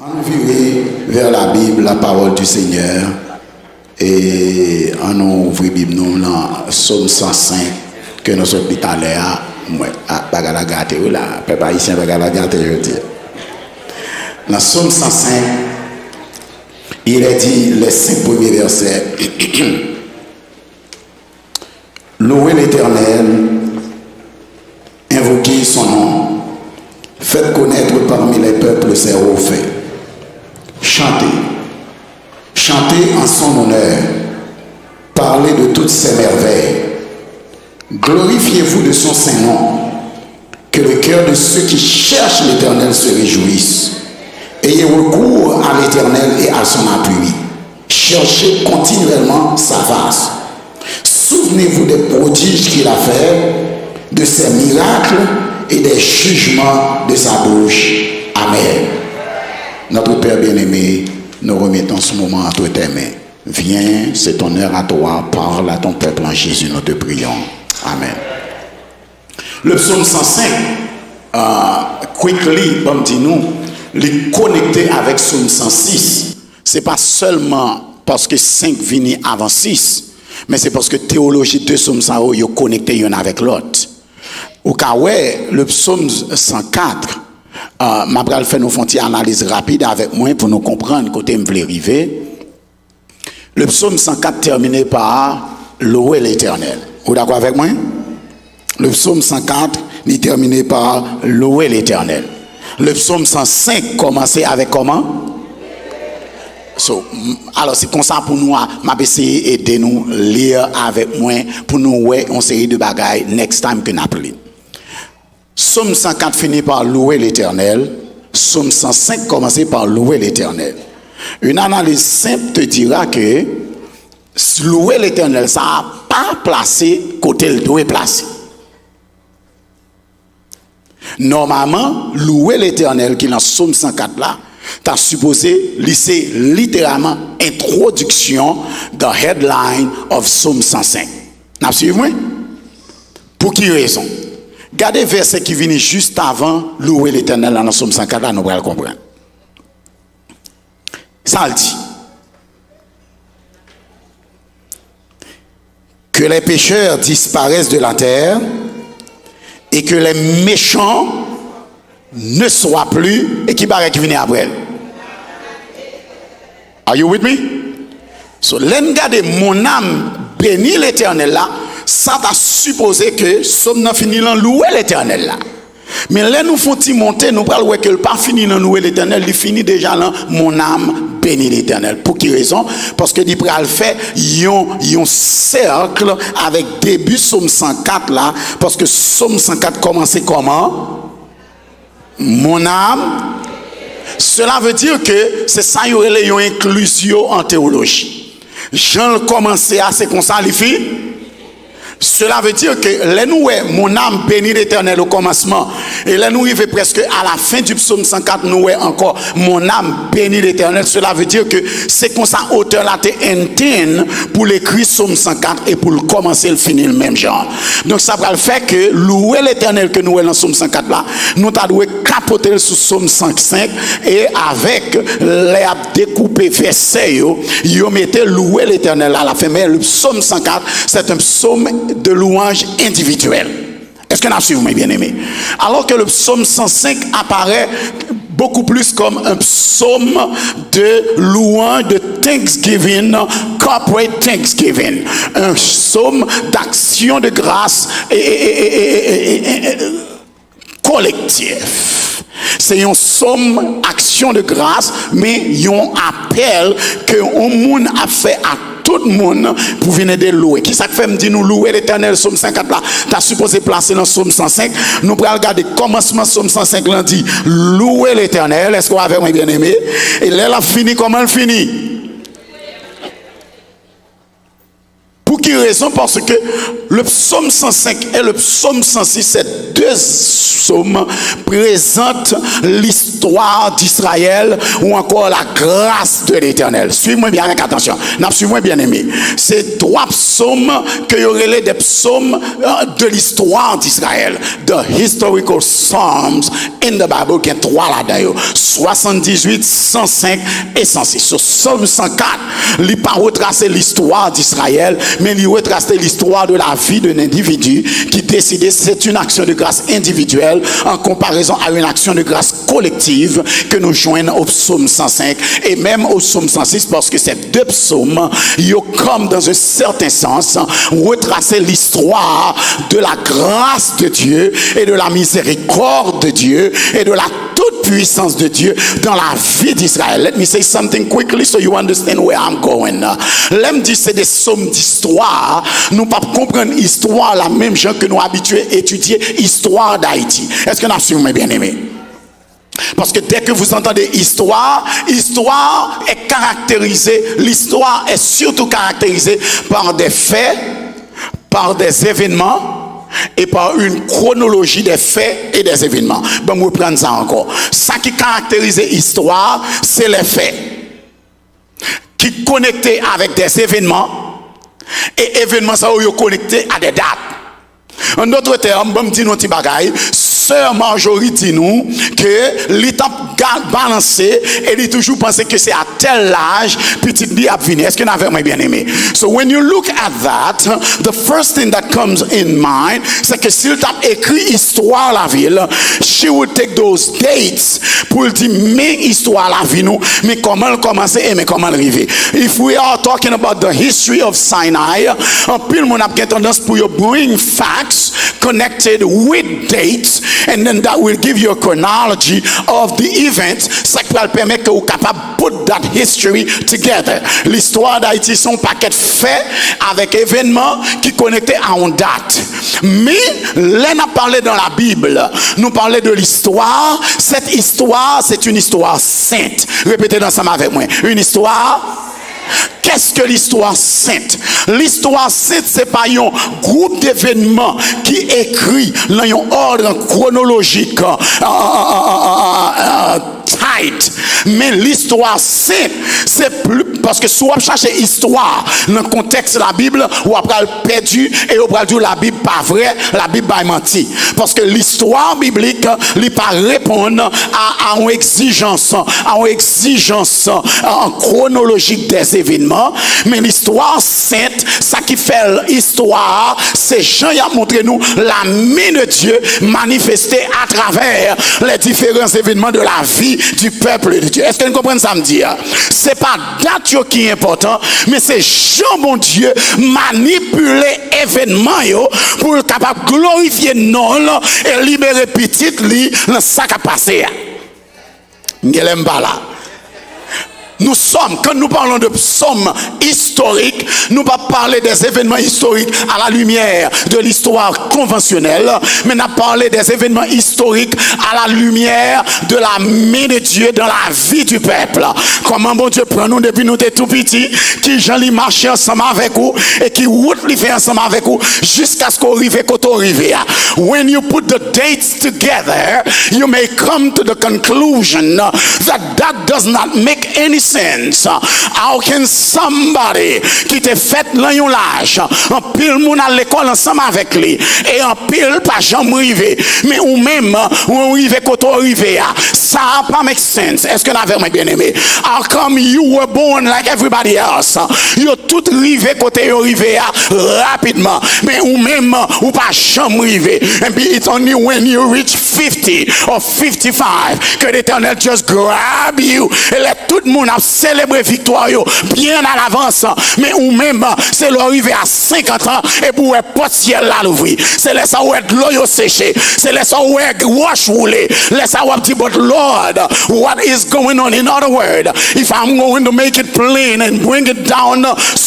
On virait vers la Bible, la parole du Seigneur, et on ouvre la Bible nous dans Psaume 105 que nous sommes tout à l'heure. Moi, bagala gâté ou là, peuple haïtien bagala gâté je dis. Dans Psaume 105, il est dit les 5 premiers versets. Louez l'Éternel, invoquez son nom, faites connaître parmi les peuples ses hauts faits. Chantez, chantez en son honneur, parlez de toutes ses merveilles. Glorifiez-vous de son saint nom, que le cœur de ceux qui cherchent l'Éternel se réjouisse. Ayez recours à l'Éternel et à son appui. Cherchez continuellement sa face. Souvenez-vous des prodiges qu'il a fait, de ses miracles et des jugements de sa bouche. Amen. Notre Père bien-aimé, nous remettons ce moment entre tes mains. Viens, c'est ton heure à toi, parle à ton peuple en Jésus, nous te prions. Amen. Le psaume 105, quickly, comme dit-nous, les connecter avec psaume 106. Ce n'est pas seulement parce que 5 viennent avant 6, mais c'est parce que théologie de psaume 100 est connecté l'un avec l'autre. Au cas où, le psaume 104, je vais faire une analyse rapide avec moi pour nous comprendre côté me voulait arriver. Le psaume 104 terminé par louer l'Éternel. Vous êtes d'accord avec moi? Le psaume 104 est terminé par louer l'Éternel. Le psaume 105 commençait avec comment? Alors c'est comme ça pour nous, je essayer d'aider nous lire avec moi pour nous voir une série de bagailles next time que nous appelons. Psaume 104 finit par louer l'Éternel. Psaume 105 commençait par louer l'Éternel. Une analyse simple te dira que louer l'Éternel, ça n'a pas placé côté le doit placer. Normalement, louer l'Éternel qui est dans Psaume 104 là, tu as supposé lisser littéralement introduction the headline of Psaume 105. Vous suivez? Pour qui raison? Regardez le verset qui vient juste avant louer l'Éternel dans Psaume 104 là, nous allons comprendre. Ça le dit. Que les pécheurs disparaissent de la terre et que les méchants ne soient plus, et qui paraît qui vient après. Are you with me? So, regardez mon âme bénit l'Éternel là, ça t'a supposé que somme n'a fini l'en louer l'Éternel là. Mais là nous font monter, nous parlons que le pas fini l'en louer l'Éternel, il finit déjà là, mon âme bénit l'Éternel. Pour quelle raison? Parce que il pral fait un cercle avec début Psaume 104 là, parce que Psaume 104 commençait comment? Mon âme. Cela veut dire que c'est ça y aurait une inclusion en théologie. Jean commençait à c'est comme ça les filles. Cela veut dire que là nous mon âme bénit l'Éternel au commencement et là nous arrivons presque à la fin du psaume 104 nous encore mon âme bénit l'Éternel. Cela veut dire que c'est comme ça auteur là te intène pour l'écrire psaume 104 et pour le commencer le finir le même genre. Donc ça va le faire que louer l'Éternel que nous dans psaume 104 là nous t'a doué capoter sur psaume 105 et avec les découper versets yo mettez louer l'Éternel à la fin. Mais le psaume 104 c'est un psaume de louange individuelle. Est-ce que nous suivons, mes bien-aimés? Alors que le psaume 105 apparaît beaucoup plus comme un psaume de louange, de thanksgiving, corporate thanksgiving. Un psaume d'action de grâce et collectif. C'est un psaume action de grâce, mais un appel que le monde a fait à tout le monde pour venir de louer. Qui ça fait me dit nous louer l'Éternel Psaume 104 là, tu as supposé placer dans Psaume 105. Nous allons regarder commencement Psaume 105 là dit louer l'Éternel. Est-ce qu'on va faire, mes bien-aimés? Et là, elle a fini, comment elle finit? Pour quelle raison? Parce que le psaume 105 et le psaume 106, ces deux psaumes présentent l'histoire d'Israël ou encore la grâce de l'Éternel. Suivez-moi bien avec attention. Suivez-moi bien aimé. C'est trois psaumes que y aurait des psaumes de l'histoire d'Israël. The historical psalms in the Bible, qui est trois là-dedans. 78, 105 et 106. Sur psaume 104, il n'a pas retracé l'histoire d'Israël, mais il retrace l'histoire de la vie d'un individu qui décide, c'est une action de grâce individuelle en comparaison à une action de grâce collective que nous joignons au psaume 105 et même au psaume 106, parce que ces deux psaumes, ils ont comme dans un certain sens retracé l'histoire de la grâce de Dieu et de la miséricorde de Dieu et de la toute puissance de Dieu dans la vie d'Israël. Let me say something quickly so you understand where I'm going. L'aime dit c'est des sommes d'histoire. Nous ne pouvons pas comprendre l'histoire la même chose que nous habitués à étudier l'histoire d'Haïti. Est-ce que nous suivons bien aimé? Parce que dès que vous entendez histoire, histoire est caractérisée, l'histoire est surtout caractérisée par des faits, par des événements et par une chronologie des faits et des événements. Bon, je vais prendre ça encore. Ça qui caractérise l'histoire, c'est les faits qui connectent avec des événements et événements ça sont connectés à des dates. En d'autres termes, je dis nous petit bagaille. Sœur Marjorie dit nous que l'état balancé et il toujours pensé que c'est à tel âge petit lui a venir. Est-ce que vous avez bien aimé? So when you look at that, the first thing that comes in mind, c'est que s'il t'a écrit histoire la ville, she would take those dates pour dire mais histoire la vie nous, mais comment elle commencer et mais comment elle arriver. If we are talking about the history of Sinai, un pile mon a tendance pour you bring facts connected with dates, and then that will give you a chronology of the events. Ça qui va permettre que vous capable put that history together. L'histoire d'Haïti sont paquet de faits avec événements qui connectés à une date. Mais là on a parlé dans la Bible, nous parlons de l'histoire. Cette histoire, c'est une histoire sainte. Répétez ensemble avec moi. Une histoire. Qu'est-ce que l'histoire sainte? L'histoire sainte, c'est pas un groupe d'événements qui écrit dans un ordre chronologique tight. Mais l'histoire sainte, c'est plus parce que si on cherche histoire dans le contexte de la Bible, on va perdu et on va dire la Bible pas vrai, la Bible pas menti. Parce que l'histoire biblique, il pas répondre à une exigence chronologique des événements, mais l'histoire sainte, ça qui fait l'histoire, c'est Jean a montré nous la main de Dieu manifestée à travers les différents événements de la vie du peuple de Dieu. Est-ce que vous comprenez ça me dire? C'est pas date qui est important, mais c'est Jean bon Dieu manipuler événements pour être capable de glorifier non et libérer petit li dans ça qui a passé. N'aime pas là. Nous sommes, quand nous parlons de psaumes historiques, nous ne pas parler des événements historiques à la lumière de l'histoire conventionnelle, mais nous parlons des événements historiques à la lumière de la main de Dieu dans la vie du peuple. Comment bon Dieu prend nous depuis nous étions tout petits, qui Jean li marche ensemble avec vous et qui route li fait ensemble avec vous jusqu'à ce qu'on arrive quand on arrive. When you put the dates together, you may come to the conclusion that does not make any sense. How can somebody qui te fait l'an l'âge, en pile moun à l'école ensemble avec lui, et en pile pas jamais arrivé, mais ou même ou arrivé quand on arrivé, ça pas make sense. Est-ce que l'avez bien aimé? How come you were born like everybody else? You tout arrivé quand on arrivé rapidement, mais ou même ou pas jamais arrivé. And it's only when you reach 50 or 55 que l'Éternel just grab you et let tout le monde célébrer victoire bien à l'avance, mais ou même c'est l'arrivée à 50 ans et pour pas ciel là l'ouvrir, c'est laisser où est l'eau séché, c'est laisser où est wash rouler, laisser où dit but Lord, what is going on? In other words, if I'm going to make it plain and bring it down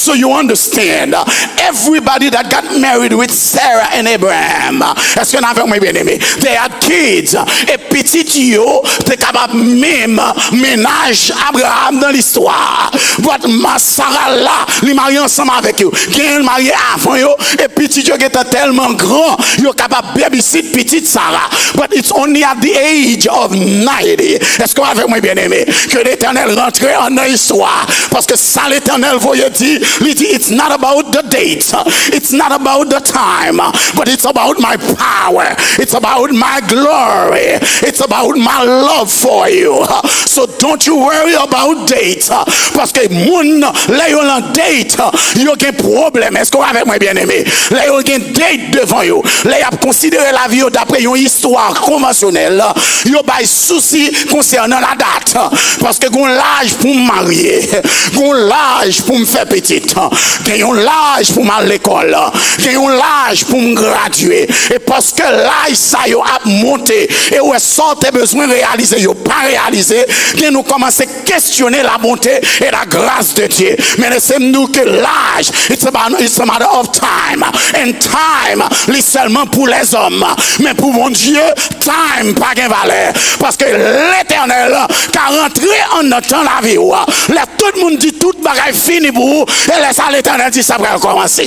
So you understand, everybody that got married with Sarah and Abraham, est-ce que n'avez moi bien aimé? They had kids. Et petit yo, t'es capable même ménage Abraham dans l'histoire. But ma Sarah là, li marié ensemble avec eux. Qui marié avant yo, et petit yo qui était tellement grand, yo capable babysit petite Sarah. But it's only at the age of 90. Est-ce que avec moi bien aimé que l'Éternel rentrait en histoire? Parce que ça l'Éternel voyait dire, il dit, it's not about the date, it's not about the time, but it's about my power, it's about my glory, it's about my love for you. So don't you worry about date, parce que moun là yon en date, yon gen problème. Est-ce que avec moi bien aimé, là yon gen date devant you, là yon considéré la vie d'après yon histoire conventionnelle, yon bay souci concernant la date, parce que gon l'âge pour me marier, gon l'âge pour me faire petite, gon l'âge pour m'aller à l'école, gon l'âge pour me graduer, et parce que l'âge ça yon a monté, et où est-ce que besoin de réaliser, yon pas réalisé, gon nous commence à questionner la bonté et la grâce de Dieu. Mais laissez-nous que l'âge, it's a matter of time, and time, c'est seulement pour les hommes, mais pour mon Dieu, time pas de valeur, parce que l'Éternel qui a rentré en notre temps la vie, là tout le monde dit tout bagaille fini pour vous, et laisse l'Éternel dit ça va recommencer.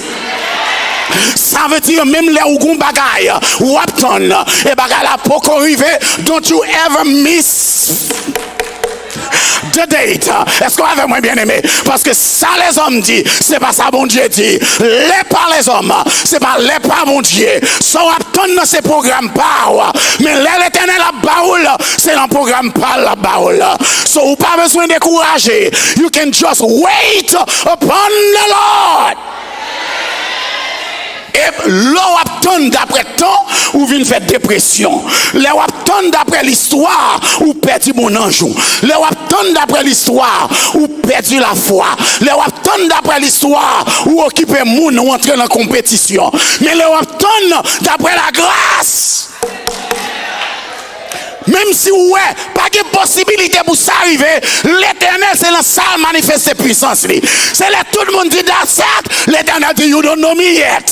Ça veut dire même les ou gon bagaille ou apton et bagaille la pour arriver, don't you ever miss the date. Est-ce qu'on avait moins bien aimé? Parce que ça les hommes dit, c'est pas ça bon Dieu dit. Les par les hommes, c'est pas les par bon Dieu. So apton dans ces programmes pas, mais l'Éternel la baoul, c'est un programme pas la baoul. So ou pas besoin de décourager. You can just wait upon the Lord. Et l'on attend d'après temps ou vient faire dépression. L'on attend d'après l'histoire ou perdu mon ange. L'on attend d'après l'histoire ou perdu la foi. L'on attend d'après l'histoire ou occuper moun ou entrer dans la compétition. Mais l'on attend d'après la grâce. Même si ouais, pas de possibilité pour ça arriver, l'Éternel c'est la salle manifeste puissance. C'est là tout le monde dit dans ça, l'Éternel dit you don't know me yet.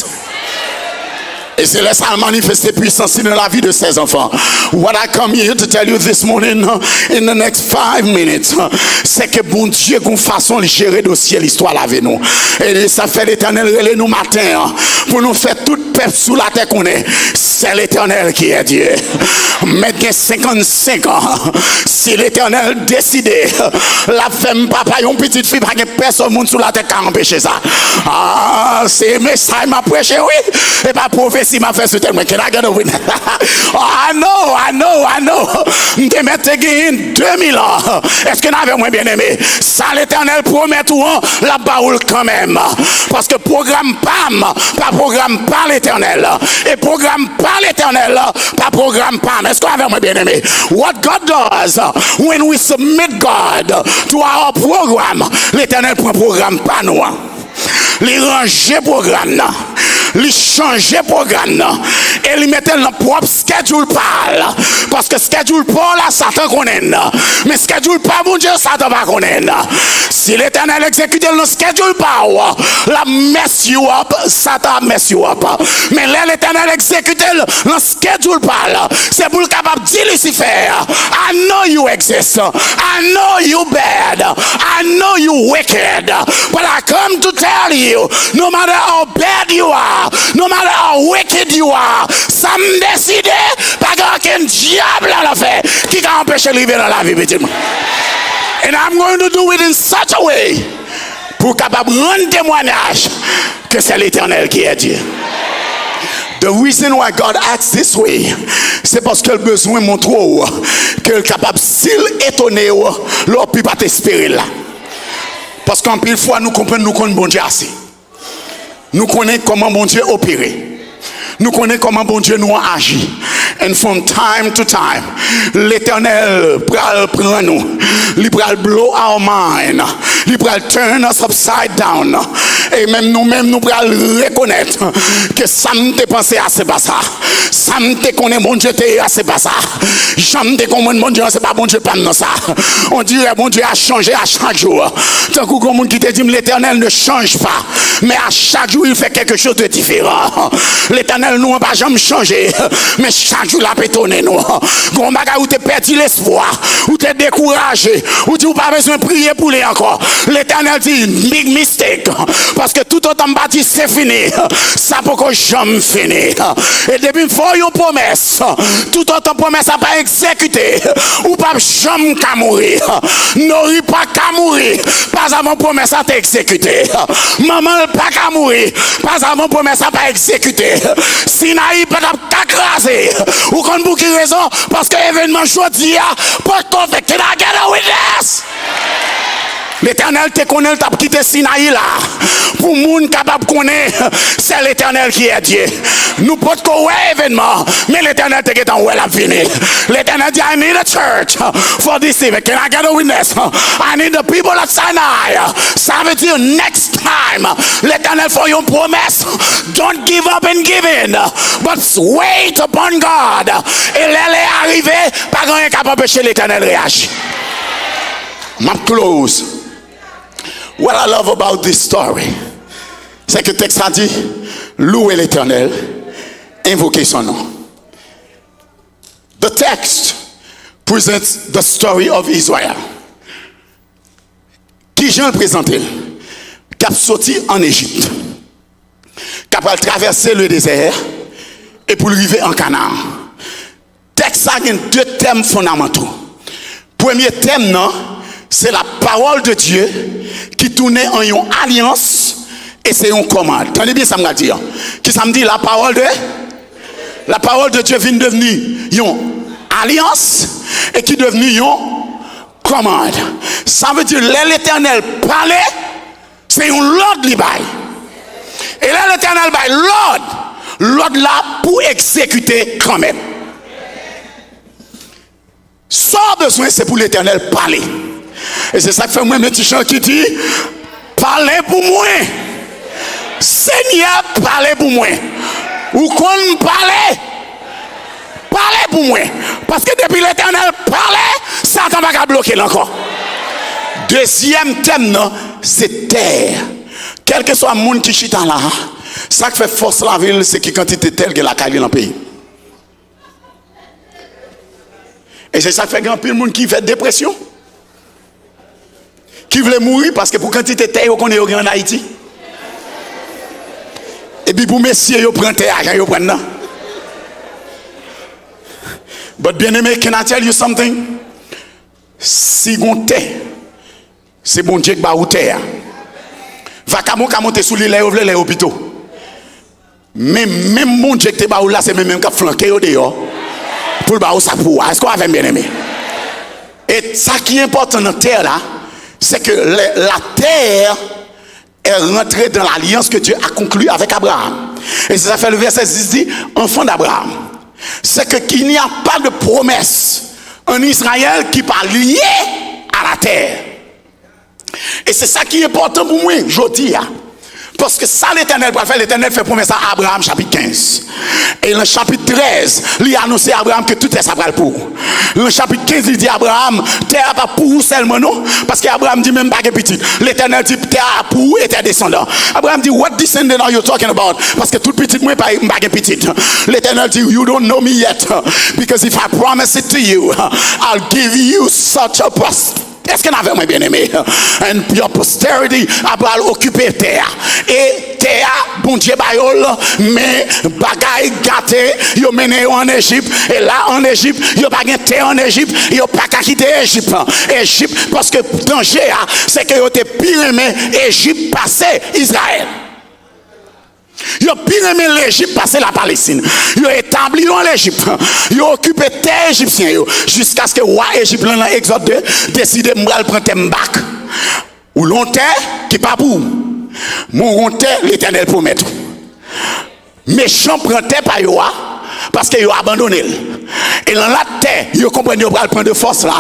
Et c'est là ça manifester puissance dans la vie de ses enfants. What I come here to tell you this morning in the next 5 minutes, c'est que bon Dieu qu'on façon de gérer dossier l'histoire avec nous. Et ça fait l'Éternel relais nous matin pour nous faire toute peuple sous la terre qu'on est. C'est l'Éternel qui est Dieu. Maintenant 55 ans, si l'Éternel décidait, la femme papa une petite fille, pas personne monde sous la terre qui a empêché ça. Ah, c'est message m'a prêché oui, et pas prophétie m'a fait ce terme. Can I get a witness? Oh, I know. M'te mette gain 2000 ans. Est-ce que n'avez moins bien aimé? Ça l'Éternel promet tout la baoule quand même. Parce que programme PAM, pas programme par l'Éternel. Et programme par l'Éternel, pas programme PAM. Est-ce que n'avez moins bien aimé? What God does when we submit God to our program, l'Éternel prend programme pas nous. Les ranger programme, les changer programme, et les mettre dans propre schedule pas. Parce que schedule pas là, Satan connaît. Mais schedule pas, mon Dieu, Satan va connaître. Si l'Éternel exécute le schedule pas, la mess you up, Satan mess you up. Mais là, l'Éternel exécute le schedule pas, c'est pour le capable de dire Lucifer, I know you exist, I know you bad, I know you wicked, but I come to tell you, no matter how bad you are, no matter how wicked you are, ça me décide, pas qu'un diable à la fait qui va empêcher de vivre dans la vie, petit. And I'm going to do it in such a way pour capable rendre témoignage que c'est l'Éternel qui est Dieu. The reason why God acts this way, c'est parce qu'il a besoin de montrer qu'il est capable, s'il est étonné, l'on peut pas t'espérer là. Parce qu'en pile fois, nous comprenons, nous connaissons bon Dieu assez. Nous connaissons comment bon Dieu opère. Nous connaissons comment bon Dieu nous agit. And from time to time, l'Éternel prend nous. Il va blow our mind. Il va turn us upside down. Et même nous-mêmes, nous pouvons reconnaître que ça me te pensé à c'est pas ça. Ça me te connaît mon Dieu, c'est pas ça. J'aime te connaître mon Dieu, c'est pas bon Dieu, pas non ça. On dirait mon Dieu a changé à chaque jour. Tant que quelqu'un qui te dit l'Éternel ne change pas, mais à chaque jour il fait quelque chose de différent. L'Éternel nous n'a pas jamais changé, mais chaque jour il a pétonné nous. Quand où tu perdu l'espoir, où tu es découragé, où tu n'as pas besoin de prier pour lui encore. L'Éternel dit big mistake, parce que tout autant bâti c'est fini. Ça peut que jamais fini. Et depuis il faut une promesse, tout autant promesse n'a pas exécuté, ou pas jamais qu'à mourir. N'aurait pas qu'à mourir, pas avant promesse à t'exécuter. Maman pas qu'à mourir, pas avant promesse à pas exécuter. Sinaï pas qu'à craser, ou qu'on boucle raison, parce que l'événement choisi a pas qu'on fait qu'il a gagné witness. L'Éternel te connaît, il t'a quitté Sinaï là. Pour monde capable de connaître, c'est l'Éternel qui est Dieu. Nous pouvons pas événement, mais l'Éternel te dit où elle a fini. L'Éternel dit, I need a church for this event. Can I get a witness? I need the people at Sinai. Ça veut dire next time. L'Éternel for your promesse. Don't give up and give in, but wait upon God. Et elle est arrivée, pas rien capable d'empêcher l'Éternel réagir. Ma close. What I love about this story, c'est que le texte a dit, louez l'Éternel, invoquez son nom. The text presents the story of Israel. Qui Jean le présenté? Qui a sorti en Égypte, qui a traversé le désert et pour arriver en Canaan. Le texte a deux thèmes fondamentaux. Premier thème, non? C'est la parole de Dieu qui tournait en une alliance et c'est une commande. Tenez bien ça me dit. Qui ça me dit la parole de Dieu vient devenir une alliance et qui est devenue une commande. Ça veut dire l'Éternel parlait, c'est une l'ordre li bail. Et là l'Éternel bail l'ordre là pour exécuter quand même. Son besoin c'est pour l'Éternel parler. Et c'est ça que fait moi mes petits chants qui dit parlez pour moi. Seigneur, parlez pour moi. Ou qu'on parle pour moi. Parce que depuis l'Éternel parlait, Satan va pas bloquer encore. Deuxième thème, c'est terre. Quel que soit le monde qui chita là, ça qui fait force la ville, c'est que quantité telle que la caille dans le pays. Et c'est ça qui fait grand pile monde qui fait dépression. Qui voulait mourir parce que pour quantité de terre qu'on est en Haïti. Et puis pour messieurs, ils prennent terre, ils prennent non. But bien aimé, can I tell you something? Si on terre, c'est bon Dieu qui va ou terre. Va qu'à monter sous l'île, ouvrir les hôpitaux. Mais même mon Dieu qui va là, c'est même qui a flanqué au dehors. Pour le bas ça pour. Est-ce qu'on a bien aimé? Et ça qui est important dans la terre là, c'est que la terre est rentrée dans l'alliance que Dieu a conclue avec Abraham. Et ça fait le verset 10 dit, enfant d'Abraham. C'est que qu'il n'y a pas de promesse en Israël qui pas liée à la terre. Et c'est ça qui est important pour moi, je dis. Parce que ça l'Éternel va faire, l'Éternel fait promesse à Abraham chapitre 15. Et dans le chapitre 13, il a annoncé à Abraham que tout est ça pour. Dans le chapitre 15, il dit à Abraham, terre pas pour vous seulement non. Parce qu'Abraham dit même pas que petit. L'Éternel dit terre pour vous et terre descendant. Abraham dit, what descendant are you talking about? Parce que tout petit, moi pas petit. L'Éternel dit, you don't know me yet. Because if I promise it to you, I'll give you such a prosperity. Est-ce qu'on avait moins bien aimé? And your posterity a occupé terre. Et terre, bon Dieu, mais bagaille gâté, yo mené en Égypte. Et là, en Égypte, yo pas de terre en Égypte, yo pas qu'à quitter Égypte. Égypte, parce que danger, c'est que yo te pire aimé Égypte passé Israël. Ils ont pire aimé l'Égypte passer la Palestine. Ils ont établi en l'Égypte. Ils ont occupé terre égyptienne jusqu'à ce que le roi égyptien dans l'Exode 2 décide de prendre un bac. Ou l'on terre qui pas pour. Mon terre l'Éternel promet. Méchant prend terre par yo parce qu'ils ont abandonné. Et dans la terre, ils comprennent qu'ils vont prendre de force là.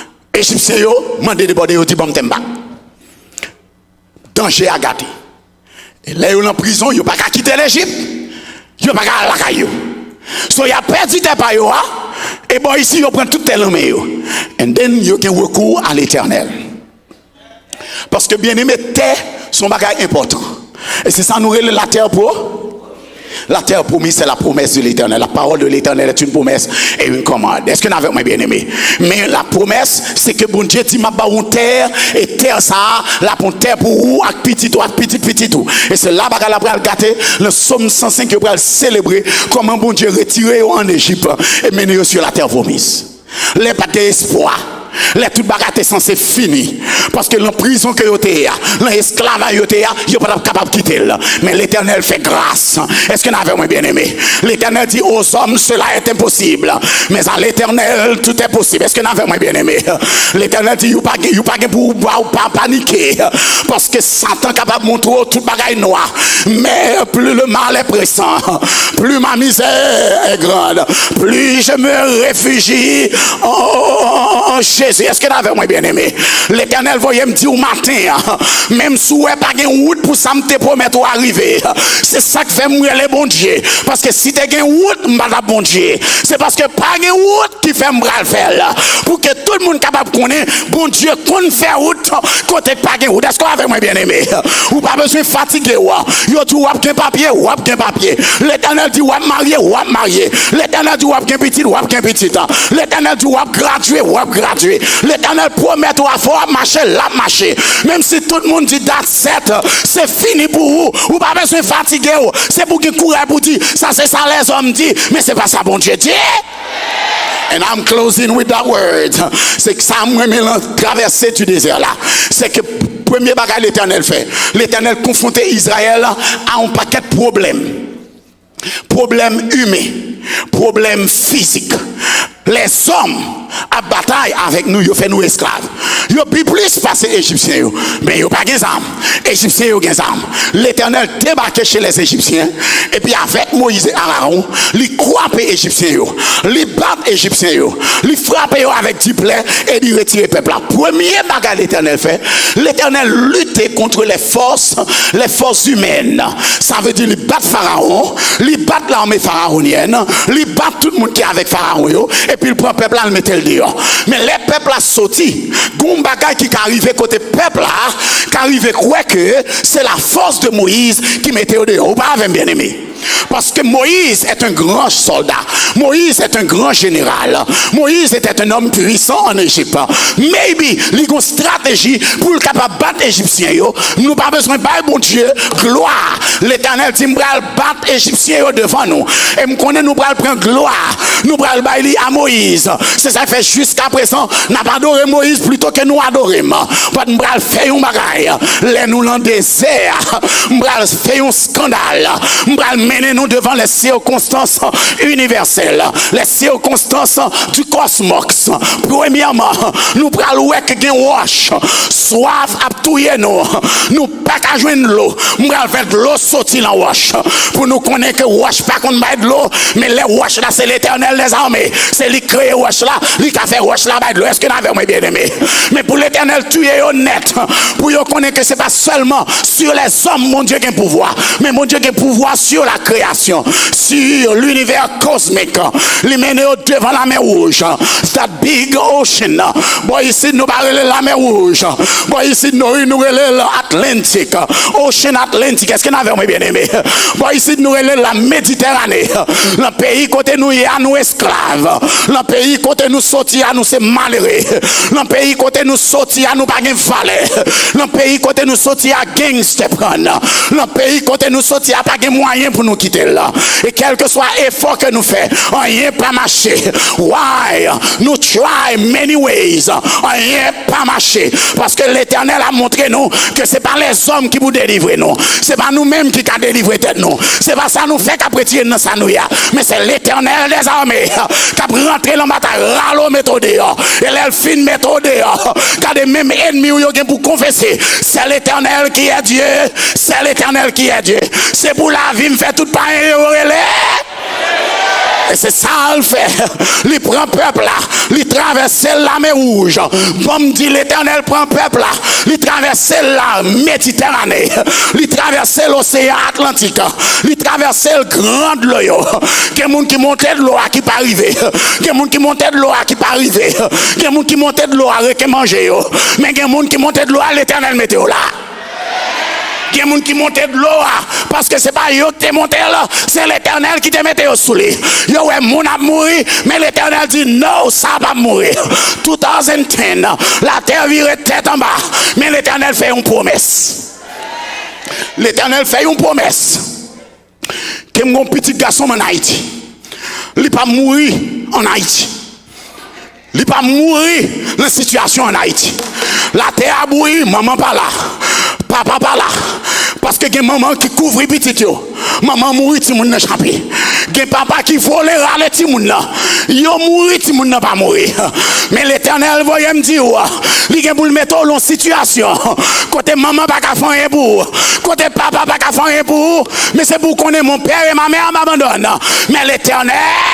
Égyptiens ont demandé de border au dit bon bac. Danger à gâter. Et là, ils sont en prison, ils n'ont pas qu'à quitter l'Égypte. Ils n'ont pas qu'à aller à la caillou. So, ils ont perdu tes paillots, et bon, ici, ils prennent tout tes mains. Et then, ils ont recours à l'Éternel. Parce que, bien aimé, terre, son bagage important. Et c'est ça, nous relève la terre pour. La terre promise, c'est la promesse de l'Éternel. La parole de l'Éternel est une promesse et une commande. Est-ce que nous avons bien aimé? Mais la promesse, c'est que bon Dieu dit, ma baron terre, et terre ça, la pour terre pour vous, avec petit tout, avec petit tout. Et c'est là, bagarre la pral gâter, le psaume 105 que pral célébrer, comment bon Dieu retiré en Égypte et mené sur la terre promise. Les pas d'espoir. Les tout bagarre est censé finir parce que la prison que vous êtes, l'esclavage que vous êtes, vous pas capable de quitter. Mais l'Éternel fait grâce. Est-ce que nous avons bien aimé? L'Éternel dit aux hommes cela est impossible, mais à l'Éternel tout est possible. Est-ce que nous avons bien aimé? L'Éternel dit vous pas pour pas paniquer parce que Satan est capable de montrer toute bagaille noire. Mais plus le mal est pressant, plus ma misère est grande, plus je me réfugie en Jésus. Est-ce que vous avez bien aimé? L'Éternel voyait me dire au matin, même si vous n'avez pas de route pour ça me te promettre d'arriver. C'est ça qui fait mourir les bon Dieu. Parce que si tu as une route, je ne vais pas bon Dieu. C'est parce que pas de route qui fait me le faire. Pour que tout le monde capable de connaître, bon Dieu, qu'on fait route, côté pas de route. Est-ce que vous avez bien aimé? Ou pas besoin de fatiguer. Vous avez un papier, vous avez un papier. L'Éternel dit, vous avez marié, vous avez marié. L'Éternel dit, vous avez un petit, vous avez un petit. L'Éternel dit, vous avez gradué, vous avez gradué. L'Éternel promet à faire marcher, la marcher. Même si tout le monde dit c'est fini pour vous. Vous pas besoin de fatiguer. C'est pour qu'il court pour dire ça, c'est ça les hommes disent. Mais c'est pas ça, bon Dieu dit. And I'm closing with that word. C'est que ça m'a traversé du désert là. C'est que premier bagage l'Éternel fait. L'Éternel confrontait Israël à un paquet de problèmes. Problèmes humains, problèmes physiques. Les hommes à bataille avec nous, ils fait nous esclaves. Ils ont plus passé les Égyptiens, mais ils n'ont pas des armes. Les Égyptiens ont des armes. L'Éternel débarquait chez les Égyptiens, et puis avec Moïse et Aaron, ils frappent les Égyptiens, ils battent les Égyptiens, ils frappent avec 10 plaies et ils retirent le peuple. Premier bagage l'Éternel fait, l'Éternel luttait contre les forces humaines. Ça veut dire qu'ils battent Pharaon, ils battent l'armée pharaonienne, ils battent tout le monde qui est avec Pharaon. Et puis le peuple le mettait le dehors. Mais les peuples a sorti. Gon bagay qui arrive côté peuple là, qui arrive quoi que c'est la force de Moïse qui mettait au dehors. Ou pas bien aimé. Parce que Moïse est un grand soldat. Moïse est un grand général. Moïse était un homme puissant en Égypte. Maybe, il y a une stratégie pour le capable de battre les Égyptiens. Nous n'avons pas besoin de battre, bon Dieu, gloire. L'Éternel dit, nous allons battre les Égyptiens devant nous. Et nous connaissons, nous allons prendre gloire. Nous allons battre à Moïse. C'est ça qui fait jusqu'à présent, nous avons adoré Moïse plutôt que nous adorons. Nous allons faire un bagaille. Nous dans le désert. Nous allons faire un scandale. Nous allons mener nous devant les circonstances universelles, les circonstances du cosmos. Premièrement, nous prenons que roche, soif à touiller nous pas qu'à joindre l'eau, nous allons faire de l'eau sortir dans la roche, pour nous connaître que roche pas qu'on met de l'eau, mais les roches là c'est l'Éternel des armées, c'est lui créer roche là, lui qui a fait roche là de l'eau. Est-ce que nous avons bien aimé? Mais pour l'Éternel tuer honnête, pour nous connaître que c'est pas seulement sur les hommes mon Dieu qui a pouvoir, mais mon Dieu qui a pouvoir sur la création, sur l'univers cosmique. Les mener devant la mer rouge, that big ocean. Bon, ici nous parlons de la mer rouge. Bon, ici nous parlons de l'Atlantique, Ocean Atlantique. Est-ce que nous avons bien aimé? Bon, ici nous parlons de la Méditerranée. Le pays côté nous y a nous esclaves. Le pays côté nous sortis à nous c'est malheureux. Le pays côté nous sortis à nous pas de valeur. Le pays côté nous sortis à gangster prendre. Le pays côté nous sortis à pas de moyens pour nous quitter là. Et quel que soit l'effort que nous faisons, rien pas marché. Why? Nous try many ways. Rien pas marché. Parce que l'Éternel a montré nous que ce n'est pas les hommes qui vous délivrent nous. Ce n'est pas nous-mêmes qui ont délivré tête nous. Ce n'est pas ça nous fait qu'à prêter dans sa nouille. Mais c'est l'Éternel des armées qui a rentré dans la bataille. Ralo méthode. Et l'elfine méthode. Car les mêmes ennemis pour confesser. C'est l'Éternel qui est Dieu. C'est l'Éternel qui est Dieu. C'est pour la vie me fait tout pareil. Et c'est ça le fait. Il prend peuple là, il traverse la mer Rouge. Comme dit l'Éternel prend peuple là, il traverse la Méditerranée, il traverse l'océan Atlantique, il traverse le grand de l'eau. Il y a des gens qui montent de l'eau qui pas arriver. Il y a des gens qui montent de l'eau qui pas arriver. Il y a des gens qui montent de l'eau qui manger. Mais il y a des gens qui montent de l'eau à l'Éternel météo là. Il y a des gens qui montent de l'eau parce que ce n'est pas eux qui te montent là, c'est l'Éternel qui te mette sous lui. Yo ouais, mon a mouru, mais l'Éternel dit non, ça va mourir. 2010, la terre vire tête en bas, mais l'Éternel fait une promesse. L'Éternel fait une promesse. Que mon petit garçon en Haïti, il ne va pas mourir en Haïti. Il ne va pas mourir dans la situation en Haïti. La terre a bouilli, maman pas là. Papa pas là. Parce que il y a maman qui couvre petit yo. Maman mourit si moun n'a échappé. Il y a papa qui vole râle ti moun là. Yo mourit si moun n'a pas mourir. Mais l'Éternel voyait me dire il y a pour le mettre en situation. Côté maman pas qu'à faire un pour. Côté papa pas qu'à faire un pour. Mais c'est pour qu'on ait mon père et ma mère m'abandonnent. Mais l'Éternel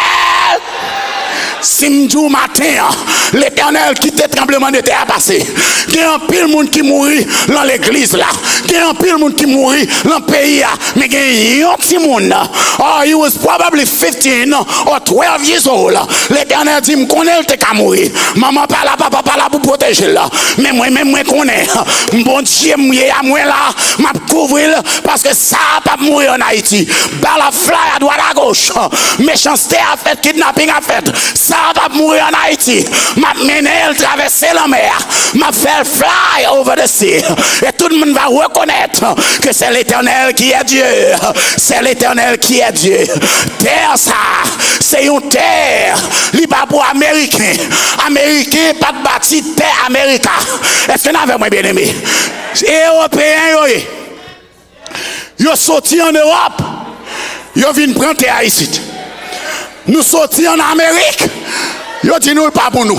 si m'dou matin, l'Éternel qui te tremblement de terre passé. Il y a un pile monde qui mourit dans l'église là. Il y a un pile monde qui mourit dans le pays là. Mais il y a un petit monde. Oh, he was probably 15 or 12 years old. L'Éternel dit, me connais le te mourir. Maman pas là, papa pas là pour protéger là. Mais moi-même, moi connais. Bon Dieu, moi là, m'a couvrir parce que ça pas mourir en Haïti. Bala fly à droite à gauche. Méchanceté a fait, kidnapping a fait. Ça va mourir en Haïti. M'a mené traverser la mer. M'a fait fly over the sea. Et tout le monde va reconnaître que c'est l'Éternel qui est Dieu. C'est l'Éternel qui est Dieu. Terre ça, c'est une terre. Li pas pour Américain. Américain pas de bâti terre Américain. Est-ce que vous avez bien aimé? Européens, yo sorti en Europe. Yo viennent prendre terre ici. Nous sortis en Amérique, yo dit nous pas pour nous.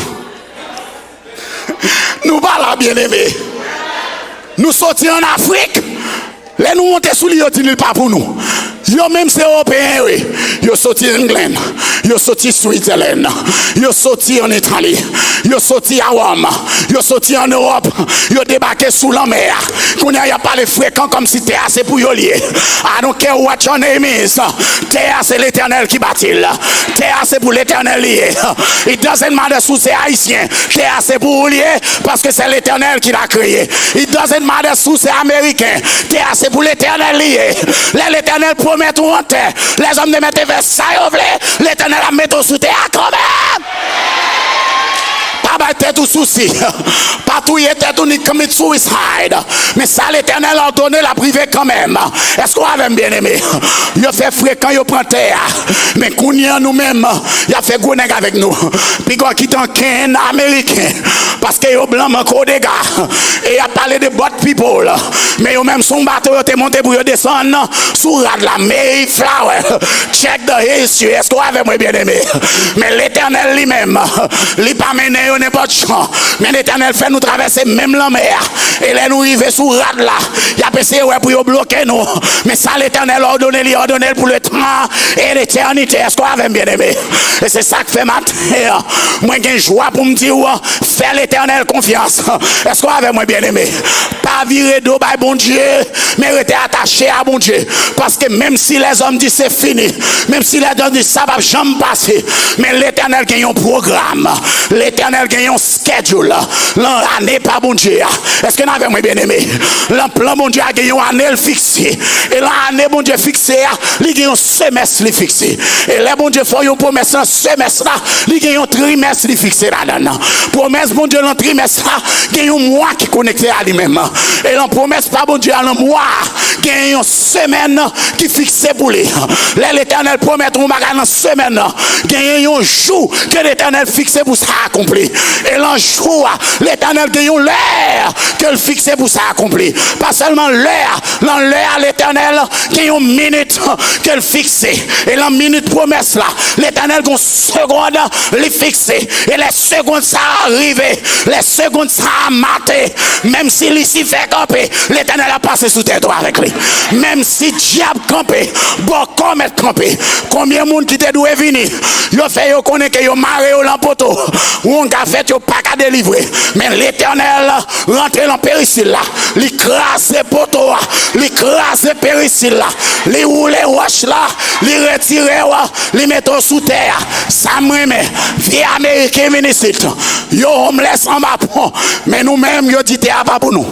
Nous pas là bien aimé. Nous sortis en Afrique, les nous monter sous lui, yo dit nous pas pour nous. Yo même c'est européen, oui. Yo sorti en Angleterre, yo sorti Switzerland, yo sorti en Italie, yo sorti à Rome, yo sorti en Europe, yo débarqué sous la mer. Qu'on y a pas les fréquents comme si terre c'est pour yo lier. I don't care what your name is. Terre c'est l'Éternel qui bâtit. Terre c'est pour l'Éternel lié. It doesn't matter si c'est haïtien. Terre c'est pour lier parce que c'est l'Éternel qui l'a créé. It doesn't matter si c'est américain. Terre c'est pour l'Éternel lié. L'Éternel promet tout en terre. Les hommes de mettre Versailles, l'Éternel a mis sous terre quand même. Pas tête ou souci. Pas tout y était ou ni commit suicide. Mais ça l'Éternel a donné la privée quand même. Est-ce qu'on avait bien aimé? Il a fait fréquent, il prend terre. Mais qu'on y a nous-mêmes, il a fait gounèg avec nous. Puis qu'on quitte un ken américain. Parce qu'il y a blanc encore des gars. Et il a parlé de bot people. Mais eux même son bateau était monté pour descendre sous la Mayflower. Check the history. Est-ce qu'on avait bien aimé? Mais l'Éternel lui-même, il pas mené n'importe champ. Mais l'Éternel fait nous traverser même la mer. Et là nous arrivons sous rad là. Il a pensé pour bloquer nous. Mais ça l'Éternel a ordonné pour le temps et l'éternité. Est-ce qu'on avait bien aimé? Et c'est ça que fait ma terre. Moi j'ai joie pour me dire faire l'Éternel confiance. Est-ce qu'on avait bien aimé? Pas virer d'eau by bon Dieu, mais rester attaché à bon Dieu. Parce que même si les hommes disent c'est fini, même si les hommes disent ça va jamais passer, mais l'Éternel gagne un programme. L'Éternel gagne un schedule. L'année pas bon Dieu. Est-ce que nous avons bien aimé? Le plan bon Dieu a gagné une année fixée. Et l'année bon Dieu fixée, il gagne un semestre fixé. Et les bon Dieu font une promesse dans semestre là, il gagne un trimestre fixé là-dedans. Promesse bon Dieu dans le trimestre là, gagne un mois qui connecté à lui-même. Et la promesse pas bon Dieu à un mois, gagne une semaine qui fixé pour lui. L'Éternel promet un bagage dans semaine, gagne un jour que l'Éternel fixé pour ça accompli. Et l'un jour, l'Éternel gagne l'air que le fixé pour ça accompli. Pas seulement l'air, dans l'air l'Éternel gagne une minute que le fixé. Et la minute promesse là, l'Éternel gagne une seconde le fixé. Et les secondes ça arrive, les secondes ça a maté. Même si l'ici fait camper, l'Éternel a passé sous tes doigts avec lui. Même si diable campé, bon comme être campé. Combien de monde qui te doit venir? Yo fait yo connaît que yo maré au lampoto. Ou on a fait yo pas qu'à délivrer. Mais l'Éternel rentre dans péricile là. L'écrase poteau là. L'écrase péricile là. Les roule roche là. Les retire les mettre sous terre. Ça m'aime. Vie américain ministre. Yo homeless en bas. Mais nous-mêmes yo dit à pas pour nous.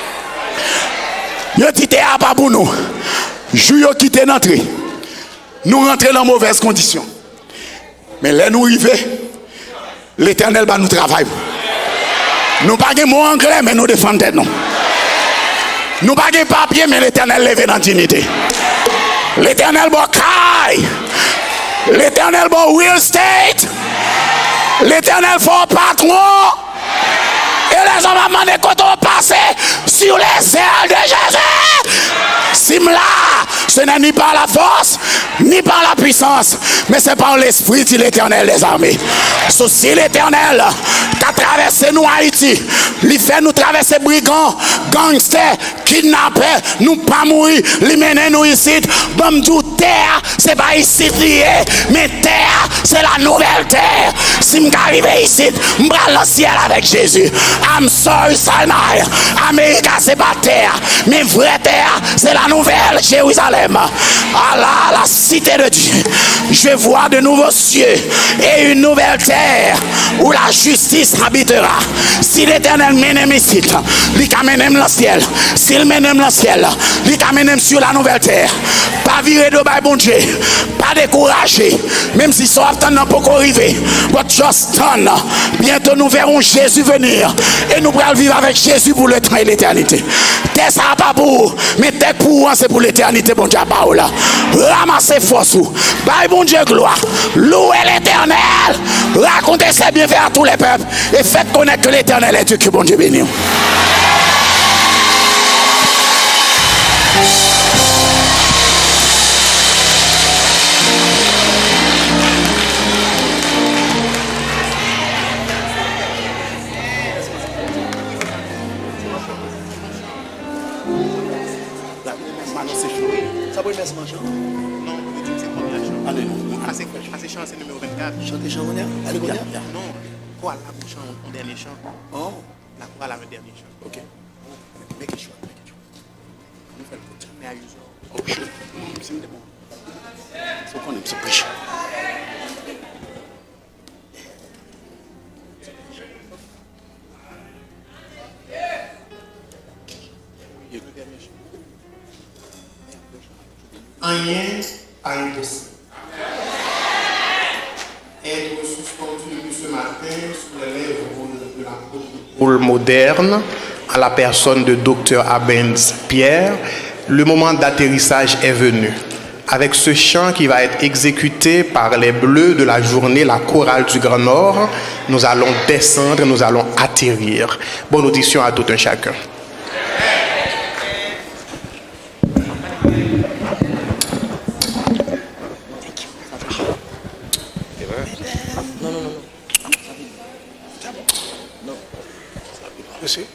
Yo dit à pas pour nous. Jou yo quitter l'entrée. Nous rentrons dans mauvaises conditions. Mais là nous arrivons, l'Éternel va nous travailler. Nous pas de mots anglais, mais nous défendons nous. Nous pas de papier, mais l'Éternel lève dans la dignité. L'Éternel va caille. L'Éternel va real estate. L'Éternel fait patron. Et les hommes m'ont demandé quand on passe sur les ailes de Jésus. Simla, ce n'est ni par la force, ni par la puissance, mais c'est par l'esprit de l'Éternel des armées. Si l'Éternel a traversé nous Haïti, il fait nous traverser brigands, gangsters, kidnappés, nous pas mourir, il mène nous ici. Bon, terre, c'est pas ici lié, mais terre, c'est la nouvelle terre. Si je arrive ici, je vais dans le ciel avec Jésus. I'm sorry, Sinai. Amérique, c'est pas terre, mais vraie terre, c'est la nouvelle Jérusalem. Allah, la cité de Dieu. Je vois de nouveaux cieux et une nouvelle terre où la justice habitera. Si l'Éternel mène ici, il mène dans le ciel. S'il mène dans le ciel, il mène sur la nouvelle terre. Pas virer de bail bon Dieu, pas décourager, même si ça n'a pas arrivé. But just done. Bientôt nous verrons Jésus venir et nous pourrons vivre avec Jésus pour le temps et l'éternité. T'es ça pas pour, mais t'es pour, c'est pour l'éternité, bon Dieu. Ramassez force, bail bon Dieu gloire, louez l'Éternel, racontez ses bienfaits à tous les peuples et faites connaître que l'Éternel est Dieu, que bon Dieu bénisse. C'est numéro 24. Chantez chant, allez, Non, quoi là, pour chant, mon dernier chant. Oh, La quoi là, le dernier chant. ok. Make it short, make it short. Nous faisons le temps, mais à use. Oh, sure. C'est bon. C'est qu'on aime se prêcher. Rien à impossible. Être suspendu ce matin sous les lèvres de l'apôtre moderne, à la personne de Dr. Abens Pierre, le moment d'atterrissage est venu. Avec ce chant qui va être exécuté par les Bleus de la journée, la chorale du Grand Nord, nous allons descendre, nous allons atterrir. Bonne audition à tout un chacun. Merci.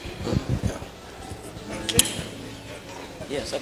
Yes,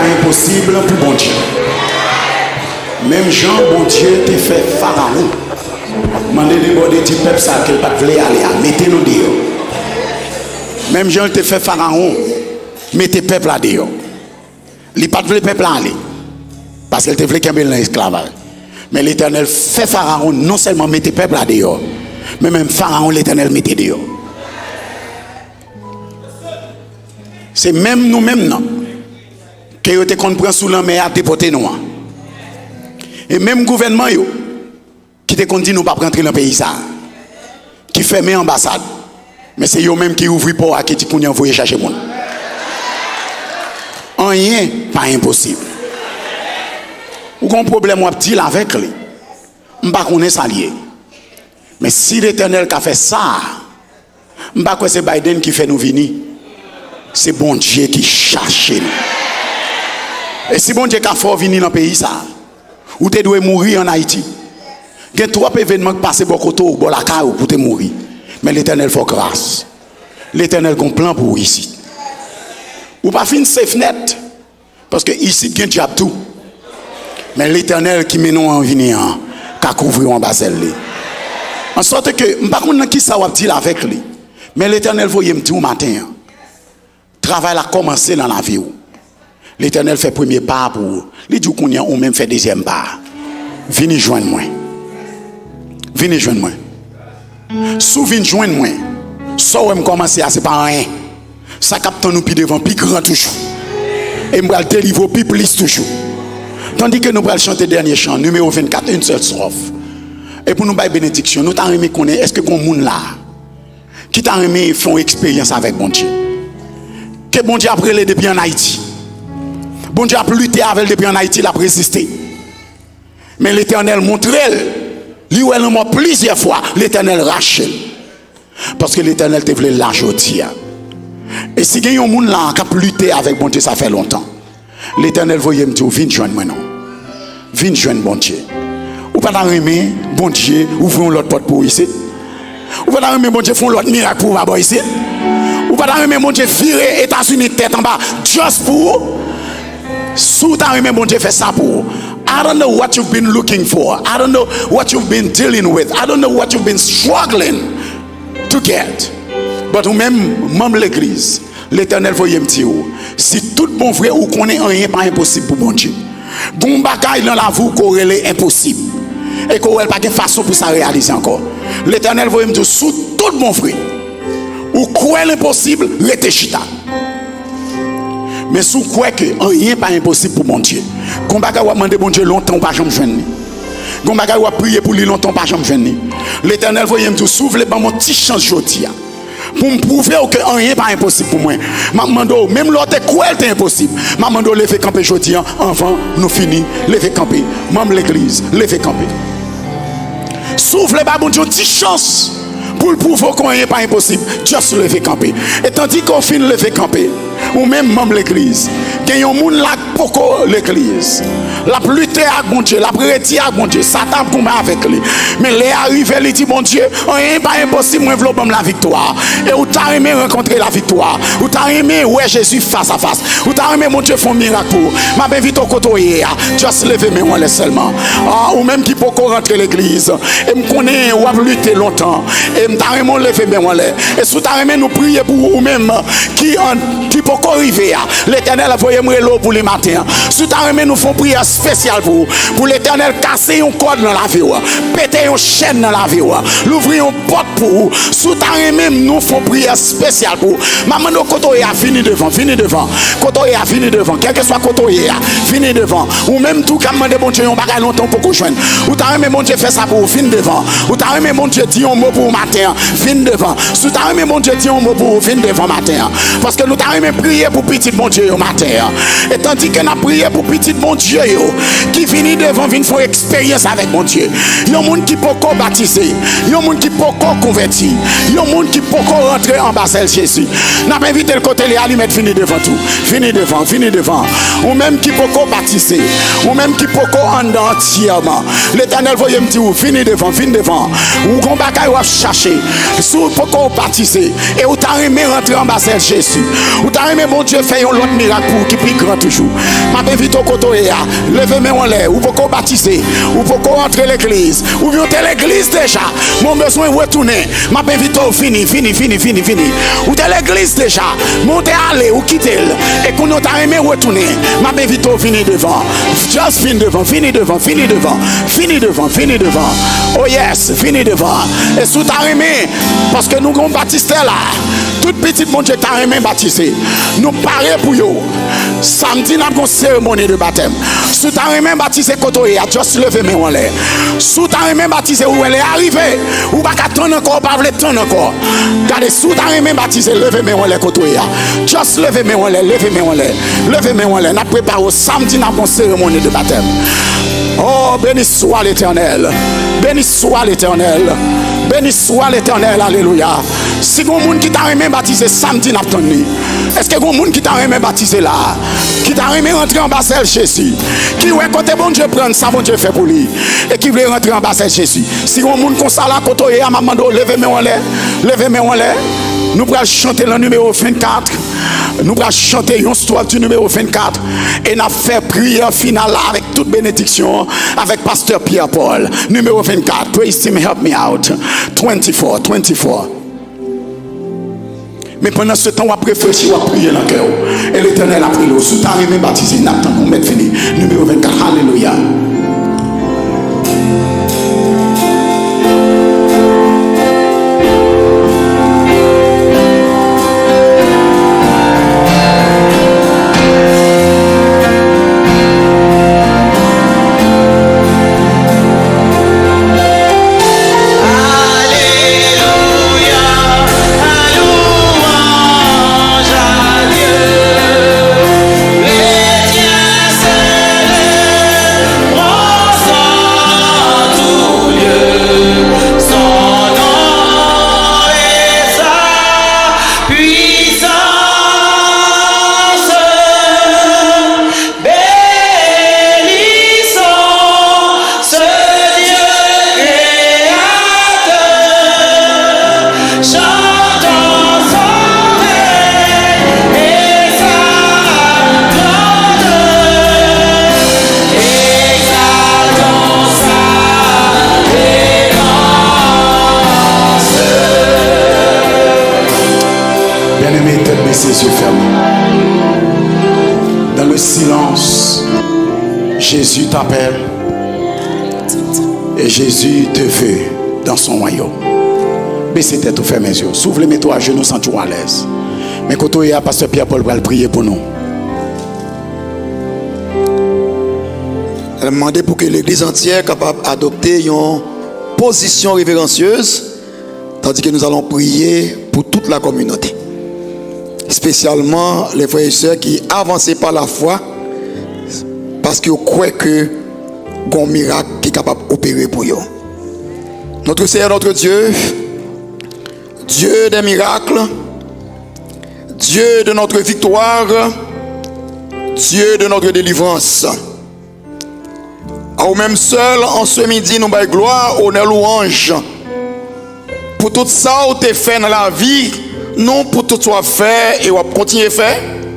impossible pour bon Dieu. Même Jean, bon Dieu, te fait Pharaon. Mandez les bords des petits peuples, ça, qu'il ne pas aller, mettez-nous dehors. Même Jean, te fait Pharaon, mettez peuple là dehors. Il n'a pas de peuple à aller. Parce qu'il te voulait qu'il y ait un esclavage. Mais l'Éternel fait Pharaon, non seulement mettez peuple là dehors, mais même Pharaon, l'Éternel mettez dehors. C'est même nous-mêmes, non, que nous te prend sous la mer à déporter nous. Et même gouvernement, qui te dit nous pas rentrer dans le pays, ça, qui ferme l'ambassade. Mais c'est eux-mêmes qui ouvrent pour à qui tu envoyer chercher monde. Rien pas impossible. Ou qu'on problème ou petit avec lui. On pas connaître ça lié. Mais si l'Éternel a fait ça, on pas que c'est Biden qui fait nous venir. C'est bon Dieu qui cherche nous. Et si bon Dieu a fait venir dans le pays ça, ou tu dois mourir en Haïti. Il y a 3 événements qui passent beaucoup de temps pour te mourir. Mais l'Éternel fait grâce. L'Éternel a un plan pour ici. Ou pas fin safe net. Parce que ici, il y a un diable tout. Mais l'Éternel qui mène nous en venir, qui a couvert en basel. En sorte que, je ne sais pas qui ça va dire avec lui. Mais l'Éternel voyait me dire au matin. Le travail a commencé dans la vie. L'Éternel fait premier pas pour vous. Il dit qu'on y a ou même fait deuxième pas. Venez joindre moi. Venez joindre moi. Sous venez joindre moi. Ça où me commencer à c'est pas rien. Ça capte nous plus devant plus grand toujours. Et me délivrer plus plus toujours. Tandis que nous allons chanter dernier chant numéro 24 une seule strophe. Et pour nous bailler bénédiction, nous t'en remet connaître est-ce que qu'on monde là qui t'a remis font expérience avec bon Dieu. Que bon Dieu a brûlé depuis en Haïti. Bon Dieu a lutté avec depuis en Haïti, il a résisté. Mais l'Éternel montre lui où elle mort plusieurs fois, l'Éternel rachète. Parce que l'Éternel te voulait l'argentier. Et si il y a un monde là qui a lutté avec bon Dieu, ça fait longtemps. L'Éternel voyait me dire, viens joindre moi non. Viens joindre bon Dieu. Ou pas d'arrimer, bon Dieu, ouvrons l'autre porte pour ici. Ou pas d'arrimer, bon Dieu, font l'autre miracle pour avoir ici. Ou pas d'arrimer, bon Dieu, virer États-Unis tête en bas, just pour. Sous d'arrimer, bon Dieu, fait ça pour. I don't know what you've been looking for. I don't know what you've been dealing with. I don't know what you've been struggling to get. But ou même, membre de l'église, l'Éternel voyait me dire, si tout bon frère ou connaît rien pas impossible pour bon Dieu. Bon bagaille dans la vie corrélé impossible. Et qu'on n'a pas de façon pour ça réaliser encore. L'Éternel voyait me dire, sous tout bon frère, ou quoi l'impossible, rete chita. Mais sous quoi que rien pas impossible pour mon Dieu. Qu'on va demander bon Dieu longtemps pas jamais venir. Qu'on va prier pour lui longtemps pas jamais venir. L'Éternel voyait me dire s'ouvre les mon petit chance jodi pour me prouver que rien pas impossible pour moi. Mamando même l'autre quoi c'est impossible. Mamando lever camper jodi avant nous fini lever camper. Même l'église lever camper. S'ouvre les bon Dieu petite chance pour le prouver qu'on rien pas impossible. Juste lever camper. Et tandis qu'on finit lever camper ou même l'église, qu'il y a un monde là pour l'église. La lutter avec bon Dieu, la prier avec bon Dieu, Satan combat avec lui. Mais les arrivé, il dit bon Dieu, rien pas impossible, moi je veux la victoire. Et où t'as aimé rencontrer la victoire, où t'as aimé ouais Jésus face à face, où t'as aimé mon Dieu font miracle. M'a bien vite au côté juste lever mes mains seulement. Ou même qui peut rentrer l'église et me connaît ou a lutter longtemps et me t'as aimé lever mes mains. Et sous t'as aimé nous prier pour vous même qui peut arriver. L'Éternel a envoyé l'eau pour les matins. Si tu as nous font prière spéciale pour l'Éternel casser un code dans la vie, péter une chaîne dans la vie, l'ouvrir une porte pour vous. Si tu as nous font prière spéciale pour maman de côté a fini devant, côté a fini devant, quel que soit côté a fini devant. Ou même tout comme de bon Dieu on bagage longtemps pour qu'on joigne. Ou tu as aimé mon Dieu faire ça pour vous, fin devant. Ou tu as aimé mon Dieu dire un mot pour matin, fin devant. Si tu as aimé mon Dieu dire un mot pour vous, fin devant matin. Parce que nous t'avons aimé prier pour petit bon Dieu au matin. Et tandis que nous avons prié pour petit bon Dieu qui finit devant venir faire expérience avec mon Dieu. Il y a un monde qui peut baptiser, il y a un monde qui peut convertir, il y a un monde qui peut rentrer en bas de Jésus. Nous avons invité le côté les aliments finir devant tout. Finir devant. Ou même qui peut baptiser, ou même qui peut en entièrement. L'Éternel voyait me dire finir devant. Ou qu'on bagaille ou chercher. Si vous pouvez baptiser et vous t'avez rentrer en bas de Jésus. Ou t'as aimé mon Dieu fait un autre miracle pour qui plus grand toujours. M'a invite au côté là, levez mes en l'air, ou pouvez baptiser, ou pouvez entrer l'église, ou vous êtes l'église déjà. Mon besoin de retourner. M'a invite au fini. Ou t'es l'église déjà. Montez aller ou quitter et qu'on t'a aimé retourner. M'a invite au fini devant. Just fini devant. Oh yes, fini devant. Et sous ta aimé parce que nous avons baptisé là. Toute petite mon Dieu t'a aimé baptisé. Nous parlons pour vous. Samedi, nous avons une cérémonie de baptême. Sous ta aimé baptisé, côté, a juste levé mes en l'air. Sous ta aimé baptisé, où elle est arrivée. Ou pas attendre encore, pas attendre encore. Regardez, sous ta aimé baptisé, levez mes en l'air, côté. Just levez mes en l'air, levez mes en l'air. Nous préparons samedi, nous avons une cérémonie de baptême. Oh, béni soit l'Éternel. Béni soit l'Éternel. Béni soit l'Éternel. Alléluia. Si vous avez un monde qui t'a aimé baptiser samedi, est-ce que vous avez un monde qui t'a aimé baptiser là? Qui t'a aimé rentrer en bas de Jésus? Qui veut côté bon Dieu prendre ça, bon Dieu fait pour lui? Et qui veut rentrer en bas de Jésus? Si vous avez un monde comme ça là, côté à maman, levez-moi en l'air. Nous allons chanter le numéro 24. Nous allons chanter une histoire du numéro 24. Et nous allons faire prière finale avec toute bénédiction avec Pasteur Pierre-Paul. Numéro 24. Praise Team, help me out. 24. Mais pendant ce temps, on va réfléchir, on va prier dans le cœur. Et l'Éternel a pris l'eau. Sous ta même baptisé, Nathan, on met fini. Numéro 24. Alléluia. Ses yeux fermés. Dans le silence, Jésus t'appelle et Jésus te veut dans son royaume. Baissez tête ou fermez les yeux. S'ouvre, mets-toi à genoux, sens-toi à l'aise. Mais quand tu es à Pasteur Pierre-Paul va prier pour nous. Elle a demandé pour que l'église entière soit capable d'adopter une position révérencieuse, tandis que nous allons prier pour toute la communauté. Spécialement les frères et sœurs qui avancent par la foi parce qu'ils croient que un miracle qui est capable d'opérer pour eux. Notre Seigneur, notre Dieu, Dieu des miracles, Dieu de notre victoire, Dieu de notre délivrance. À vous-même seul, en ce midi, nous baillons gloire, honneur, louange pour tout ça que tu as fait dans la vie. Non pour tout soit fait et on va continuer à faire.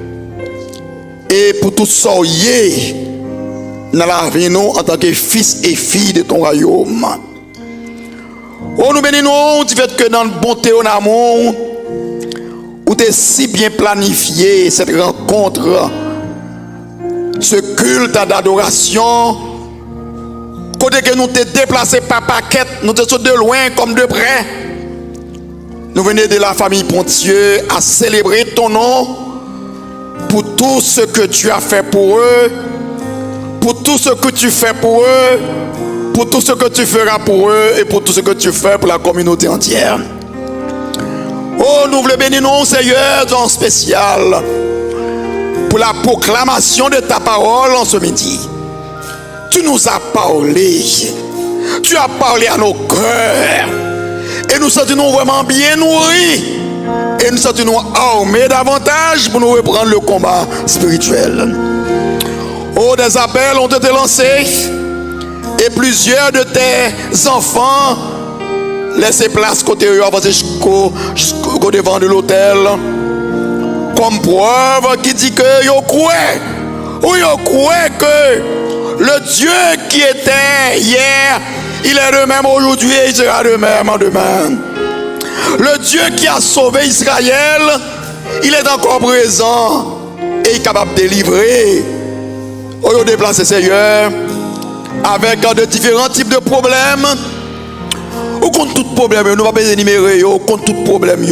Et pour tout ça dans la vie nous en tant que fils et filles de ton royaume. Oh, nous bénissons du fait que dans le bonté et l'amour, où tu es si bien planifié cette rencontre, ce culte d'adoration, côté que nous t'es déplacé par paquet, nous te sommes de loin comme de près. Nous venons de la famille Pontieux à célébrer ton nom pour tout ce que tu as fait pour eux, pour tout ce que tu fais pour eux, pour tout ce que tu feras pour eux et pour tout ce que tu fais pour la communauté entière. Oh, nous voulons bénir nos Seigneur en spécial pour la proclamation de ta parole en ce midi. Tu nous as parlé, tu as parlé à nos cœurs. Et nous sentons vraiment bien nourris. Et nous sentons armés davantage pour nous reprendre le combat spirituel. Oh, des appels ont été lancés. Et plusieurs de tes enfants laissent place côté avancer jusqu'au devant de l'autel. comme preuve qui dit que yo croit. Ou yo croit que le Dieu qui était hier, il est le même aujourd'hui et il sera le même en demain. Le Dieu qui a sauvé Israël, il est encore présent et il est capable de délivrer. Ou déplacer Seigneur avec de différents types de problèmes. Ou contre tout problème, nous ne pouvons pas énumérer, contre tout problème.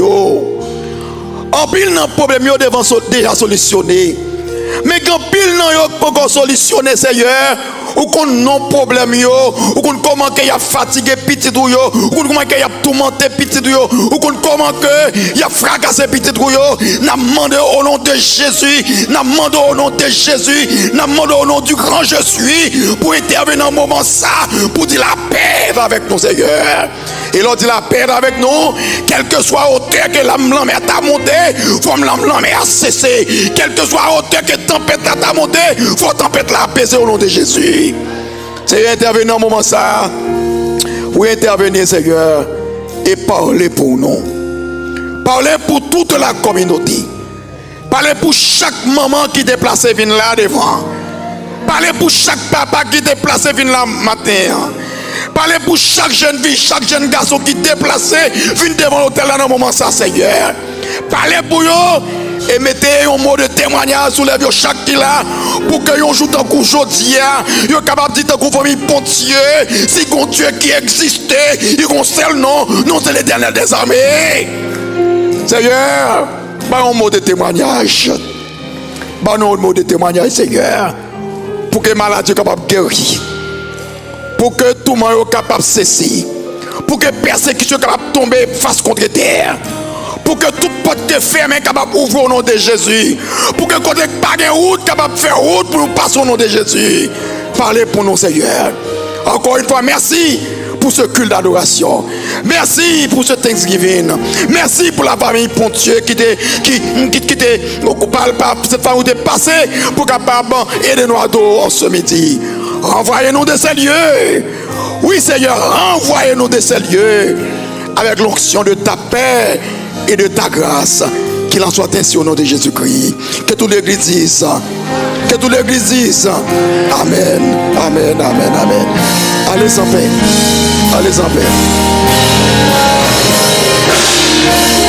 En pile, non problème devant déjà solutionné. Mais quand pile, non encore solutionné, Seigneur, ou qu'on non problème ou qu'on comment qu'il y a fatigué petit ou comment qu'il y a tourmenté petit ou qu'on comment que y a fracassé petit ou n'a demandé au nom de Jésus, n'a demandé au nom de Jésus, n'a demandé au nom du grand je suis pour intervenir dans un moment ça, pour dire la paix avec nous, Seigneur. Et l'on dit la paix avec nous, quel que soit hauteur que la mer a monté, faut la mer a cessé. Quel que soit hauteur que tempête a monté, faut tempête la apaiser au nom de Jésus. Seigneur, intervenez dans un moment ça. Vous intervenez, Seigneur, et parlez pour nous. Parlez pour toute la communauté. Parlez pour chaque maman qui déplace vient là devant. Parlez pour chaque papa qui déplace vient là matin. Parlez pour chaque jeune fille, chaque jeune garçon qui déplace vient devant l'hôtel là dans un moment ça, Seigneur. Parlez pour eux. Et mettez un mot de témoignage sur les vieux chaque qui là pour que yon joue tant qu'on aujourd'hui yon capable de dire tant qu'on famille Pontieu si qu'on Dieu qui existait il qu'on seul nom c'est l'Éternel des armées. Seigneur, bah un mot de témoignage, bah un mot de témoignage, Seigneur, pour que maladie soit capable de guérir, pour que tout le monde soit capable de cesser, pour que persécution soit capable de tomber face contre terre, pour que toute porte qui est fermée capable d'ouvrir au nom de Jésus, pour que côté pas de route capable de faire route pour nous passer au nom de Jésus. Parlez pour nous, Seigneur. Encore une fois, merci pour ce culte d'adoration. Merci pour ce Thanksgiving. Merci pour la famille Pontieu qui était coupable par cette famille qui est passée pour capable aider nous à en ce midi. Envoyez-nous de ces lieux. Oui, Seigneur, envoyez-nous de ces lieux avec l'onction de ta paix et de ta grâce. Qu'il en soit ainsi au nom de Jésus-Christ. Que toute l'église dise. Que toute l'église dise. Amen. Amen. Amen. Amen. Allez en paix. Allez en paix.